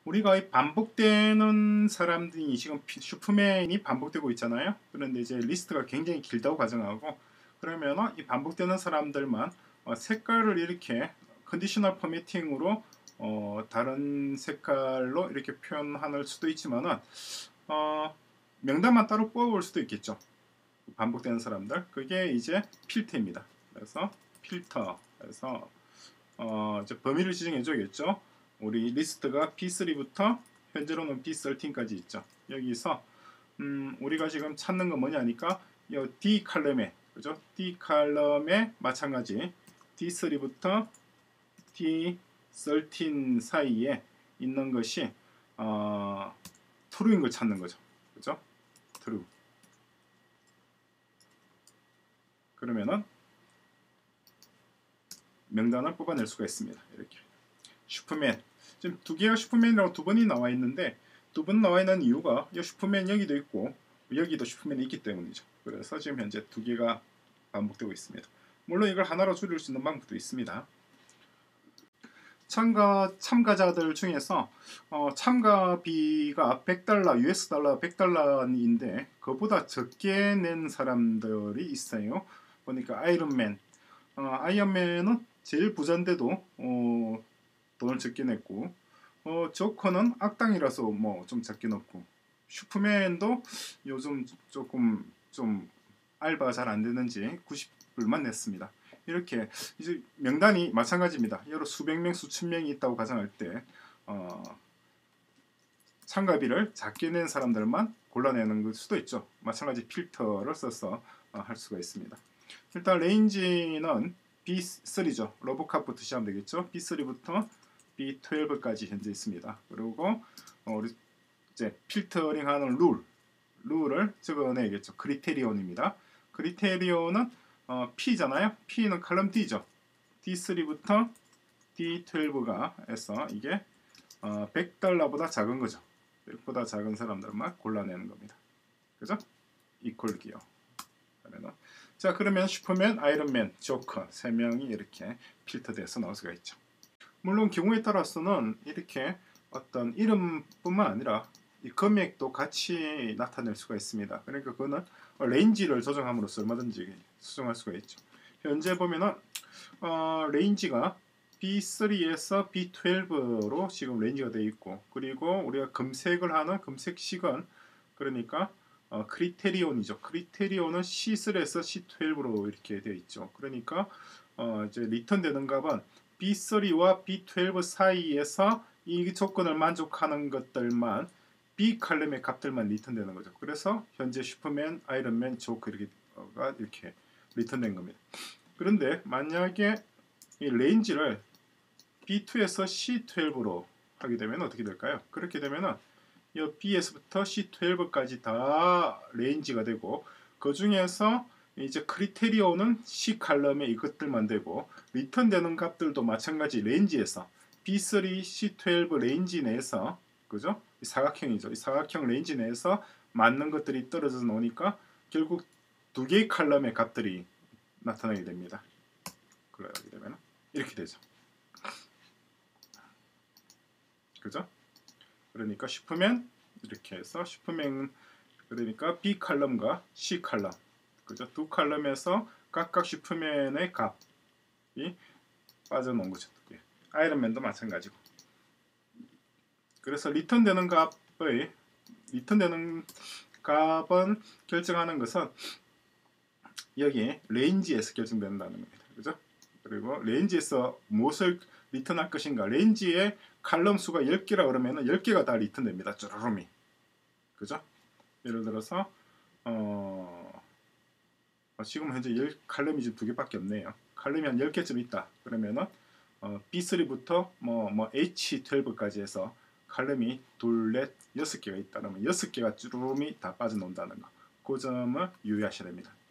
우리가 이 반복되는 사람들이 지금 슈퍼맨이 반복되고 있잖아요. 그런데 이제 리스트가 굉장히 길다고 가정하고, 그러면 이 반복되는 사람들만 색깔을 이렇게 컨디셔널 포매팅으로 다른 색깔로 이렇게 표현할 수도 있지만은 명단만 따로 뽑아볼 수도 있겠죠. 반복되는 사람들, 그게 이제 필터입니다. 그래서 필터, 그래서 이제 범위를 지정해 줘야겠죠. 우리 리스트가 B3부터 현재로는 B13까지 있죠. 여기서 우리가 지금 찾는 건 뭐냐니까 이 D 칼럼에, 그죠? D 칼럼에 마찬가지 D3부터 D13 사이에 있는 것이 true인 걸 찾는 거죠. 그죠? true. 그러면은 명단을 뽑아낼 수가 있습니다. 이렇게 슈퍼맨, 지금 두 개가 슈퍼맨이라고 두 번이 나와 있는데, 두 번 나와 있는 이유가 이 슈퍼맨 여기도 있고 여기도 슈퍼맨이 있기 때문이죠. 그래서 지금 현재 두 개가 반복되고 있습니다. 물론 이걸 하나로 줄일 수 있는 방법도 있습니다. 참가자들 중에서 참가비가 $100, US 달러 100달러인데 그보다 적게 낸 사람들이 있어요. 보니까 아이언맨, 아이언맨은 제일 부자인데도 돈을 적게 냈고, 조커는 악당이라서 뭐 좀 적게 넣고, 슈퍼맨도 요즘 조금 좀 알바가 잘 안 되는지 90불만 냈습니다. 이렇게 이제 명단이 마찬가지입니다. 여러 수백 명, 수천 명이 있다고 가정할 때 참가비를 작게 낸 사람들만 골라내는 걸 수도 있죠. 마찬가지 필터를 써서 할 수가 있습니다. 일단 레인지는 B3죠. 로보캅부터 시작하면 되겠죠. B3부터 B12까지 현재 있습니다. 그리고 우리 이제 필터링하는 룰을 적어내야겠죠. 크리테리온입니다. 크리테리온은 P잖아요. P는 칼럼 D죠. D3부터 D12가 해서 이게 $100보다 작은 거죠. 100보다 작은 사람들만 골라내는 겁니다. 그죠? 이퀄 기어. 자, 그러면 슈퍼맨, 아이언맨, 조커 3명이 이렇게 필터돼서 나올 수가 있죠. 물론 경우에 따라서는 이렇게 어떤 이름뿐만 아니라 이 금액도 같이 나타낼 수가 있습니다. 그러니까 그거는 레인지를 조정함으로써 얼마든지 수정할 수가 있죠. 현재 보면은 레인지가 B3에서 B12로 지금 레인지가 되어 있고, 그리고 우리가 검색을 하는 검색식은 그러니까 크리테리온이죠. 크리테리온은 C3에서 C12로 이렇게 되어 있죠. 그러니까 이제 리턴되는 값은 B3와 B12 사이에서 이 조건을 만족하는 것들만 B 칼럼의 값들만 리턴되는 거죠. 그래서 현재 슈퍼맨, 아이언맨, 조커 이렇게 리턴된 겁니다. 그런데 만약에 이 레인지를 B2에서 C12로 하게 되면 어떻게 될까요? 그렇게 되면은 이 B에서부터 C12까지 다 레인지가 되고, 그 중에서 이제 크리테리온은 C 칼럼에 이것들만 되고, 리턴되는 값들도 마찬가지 레인지에서 B3, C12 레인지 내에서, 그죠? 이 사각형이죠. 이 사각형 레인지 내에서 맞는 것들이 떨어져 나오니까 결국 두 개의 칼럼의 값들이 나타나게 됩니다. 그러게 되면 이렇게 되죠. 그죠? 그러니까 슈퍼맨 이렇게 해서 슈퍼맨, 그러니까 B 칼럼과 C 칼럼, 그죠? 두 칼럼에서 각각 슈퍼맨의 값이 빠져나온 거죠. 아이언맨도 마찬가지고. 그래서 리턴되는 값은 결정하는 것은 여기 레인지에서 결정된다는 겁니다. 그죠? 그리고 레인지에서 무엇을 리턴할 것인가, 레인지의 칼럼 수가 10개라 그러면 10개가 다 리턴됩니다. 쭈루rum이. 그죠? 예를 들어서 지금 현재 칼럼이 지금 2개밖에 없네요. 칼럼이 한 10개쯤 있다. 그러면은 B3부터 뭐 H12까지 해서 칼럼이 둘, 넷, 6개가 있다. 그러면 6개가 쭈루rum이 다 빠져나온다는 거. 그 점을 유의하셔야 됩니다.